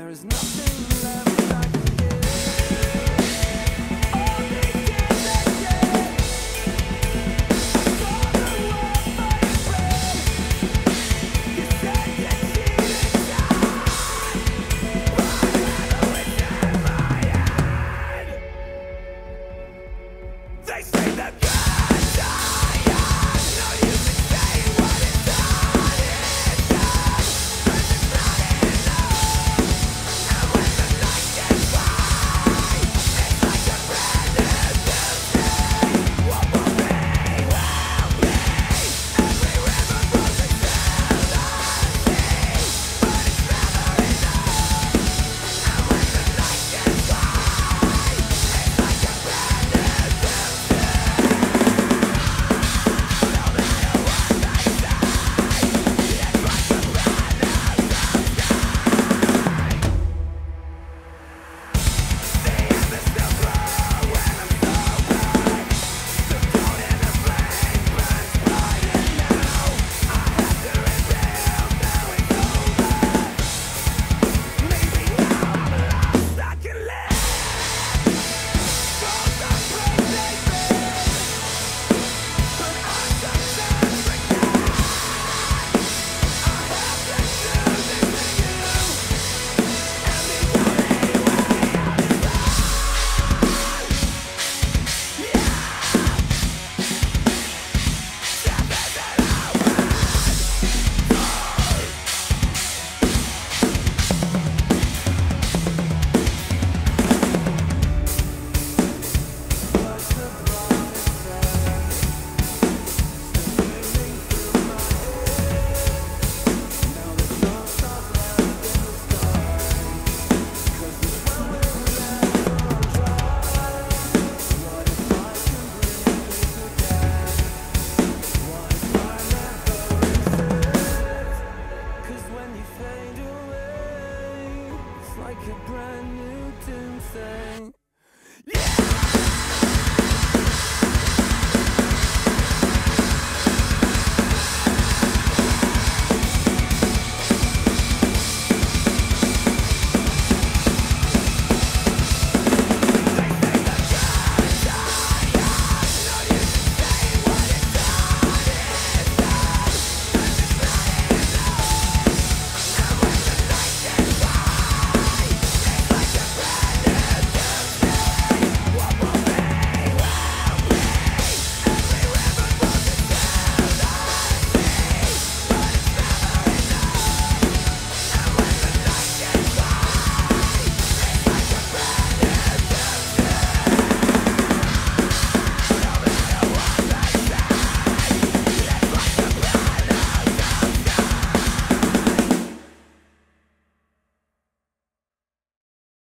There is nothing left I can give. All these years that day, I saw the world my friend. You said that she would die, but it's in my head. They say the good die young. No use in saying what is done is done. 'Cause it's not enough. And when the night gets by, it's like a brand new Tuesday. What will be, will be. Every river flows into the sea, but it's never enough. And when the night gets by, it's like a brand new like a brand new doomsday.